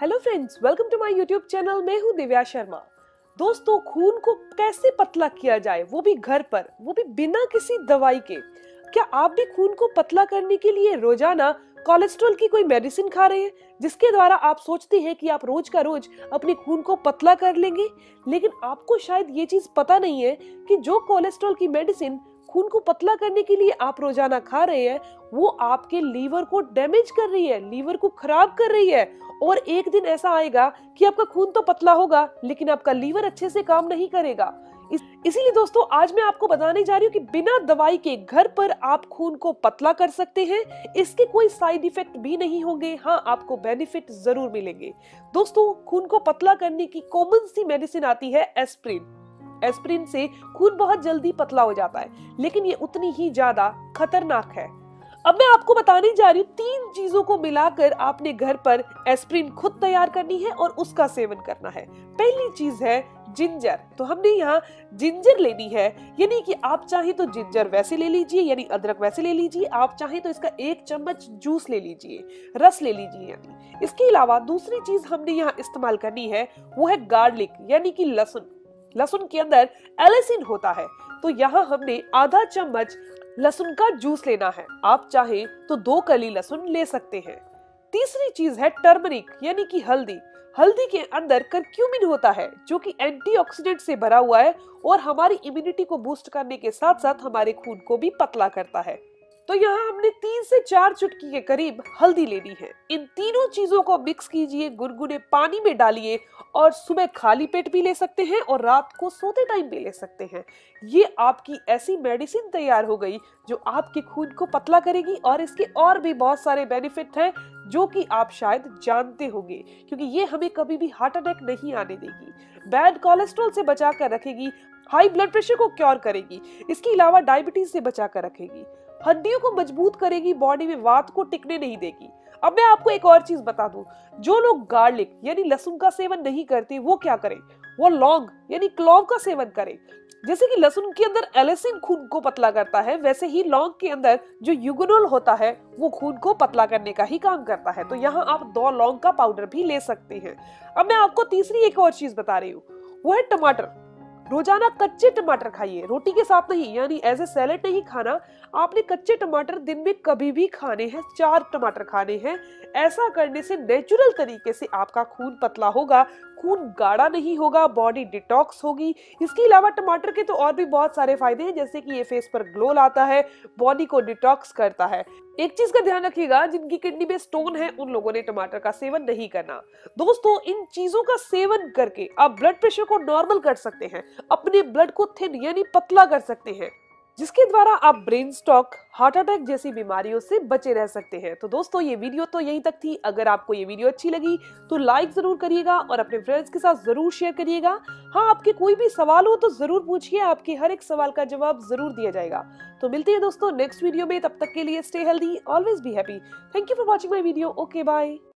Hello friends, welcome to my YouTube channel. मैं हूं दिव्या शर्मा। दोस्तों, खून को कैसे पतला किया जाए, वो भी घर पर, वो भी बिना किसी दवाई के। क्या आप भी खून को पतला करने के लिए रोजाना कोलेस्ट्रॉल की कोई मेडिसिन खा रहे हैं, जिसके द्वारा आप सोचते हैं कि आप रोज का रोज अपने खून को पतला कर लेंगे? लेकिन आपको शायद ये चीज पता नहीं है कि जो कोलेस्ट्रॉल की मेडिसिन खून को पतला करने के लिए आप रोजाना खा रहे हैं, वो आपके लीवर को डैमेज कर रही है, लीवर को खराब कर रही है। और एक दिन ऐसा आएगा कि आपका खून तो पतला होगा, लेकिन आपका लीवर अच्छे से काम नहीं करेगा। इसीलिए दोस्तों, आज मैं आपको बताने जा रही हूँ कि बिना दवाई के घर पर आप खून को पतला कर सकते हैं। इसके कोई साइड इफेक्ट भी नहीं होंगे। हाँ, आपको बेनिफिट जरूर मिलेंगे। दोस्तों, खून को पतला करने की कॉमन सी मेडिसिन आती है एस्प्रिन। एस्प्रिन से खून बहुत जल्दी पतला हो जाता है, लेकिन ये उतनी ही ज्यादा खतरनाक है। अब मैं आपको बताने जा रही हूँ 3 चीजों को मिलाकर आपने घर पर एस्प्रिन खुद तैयार करनी है और उसका सेवन करना है। पहली चीज है जिंजर। तो हमने यहाँ जिंजर लेनी है, यानी कि आप चाहे तो जिंजर वैसे ले लीजिए, यानी अदरक वैसे ले लीजिए। आप चाहे तो इसका 1 चम्मच जूस ले लीजिए, रस ले लीजिए। यानी इसके अलावा दूसरी चीज हमने यहाँ इस्तेमाल करनी है, वो है गार्लिक, यानी कि लहसुन। लहसुन के अंदर एलिसिन होता है, तो यहाँ हमने आधा चम्मच लहसुन का जूस लेना है। आप चाहे तो 2 कली लहसुन ले सकते हैं। तीसरी चीज है टर्मरिक, यानी कि हल्दी। हल्दी के अंदर करक्यूमिन होता है, जो कि एंटीऑक्सीडेंट से भरा हुआ है और हमारी इम्यूनिटी को बूस्ट करने के साथ साथ हमारे खून को भी पतला करता है। तो यहाँ हमने 3 से 4 चुटकी के करीब हल्दी लेनी है। इन तीनों चीजों को मिक्स कीजिए, गुनगुने पानी में डालिए और सुबह खाली पेट भी ले सकते हैं और रात को सोते टाइम भी ले सकते हैं। ये आपकी ऐसी मेडिसिन तैयार हो गई जो आपके खून को पतला करेगी। और इसके और भी बहुत सारे बेनिफिट हैं जो कि आप शायद जानते होंगे, क्योंकि ये हमें कभी भी हार्ट अटैक नहीं आने देगी, बैड कोलेस्ट्रॉल से बचा कर रखेगी, हाई ब्लड प्रेशर को क्योर करेगी, इसके अलावा डायबिटीज से बचा कर रखेगी, हड्डियों को मजबूत करेगी, बॉडी में वात को टिकने नहीं देगी। अब मैं आपको एक और चीज बता दूं, जो लोग गार्लिक यानी लहसुन का सेवन नहीं करते, वो क्या करें? वो लौंग यानी क्लोव का सेवन करें। जैसे कि लहसुन के अंदर एलिसिन खून को पतला करता है, वैसे ही लौंग के अंदर जो यूगोनोल होता है वो खून को पतला करने का ही काम करता है। तो यहाँ आप 2 लौंग का पाउडर भी ले सकते हैं। अब मैं आपको तीसरी एक और चीज बता रही हूँ, वो है टमाटर। रोजाना कच्चे टमाटर खाइए, रोटी के साथ नहीं, यानी एज ए सैलेड नहीं खाना। आपने कच्चे टमाटर दिन में कभी भी खाने हैं, 4 टमाटर खाने हैं। ऐसा करने से नेचुरल तरीके से आपका खून पतला होगा, खून गाढ़ा नहीं होगा, बॉडी डिटॉक्स होगी। इसके अलावा टमाटर के तो और भी बहुत सारे फायदे हैं, जैसे कि ये फेस पर ग्लो लाता है, बॉडी को डिटॉक्स करता है। एक चीज का ध्यान रखिएगा, जिनकी किडनी में स्टोन है उन लोगों ने टमाटर का सेवन नहीं करना। दोस्तों, इन चीजों का सेवन करके आप ब्लड प्रेशर को नॉर्मल कर सकते हैं, अपने ब्लड को थिन यानी पतला कर सकते हैं, जिसके द्वारा आप ब्रेन स्ट्रोक, हार्ट अटैक जैसी बीमारियों से बचे रह सकते हैं। तो दोस्तों, ये वीडियो तो यहीं तक थी। अगर आपको ये वीडियो अच्छी लगी तो लाइक जरूर करिएगा और अपने फ्रेंड्स के साथ जरूर शेयर करिएगा। हाँ, आपके कोई भी सवाल हो तो जरूर पूछिए, आपके हर एक सवाल का जवाब जरूर दिया जाएगा। तो मिलते हैं दोस्तों नेक्स्ट वीडियो में। तब तक के लिए stay healthy, always be happy. Thank you for watching my video. Okay, bye.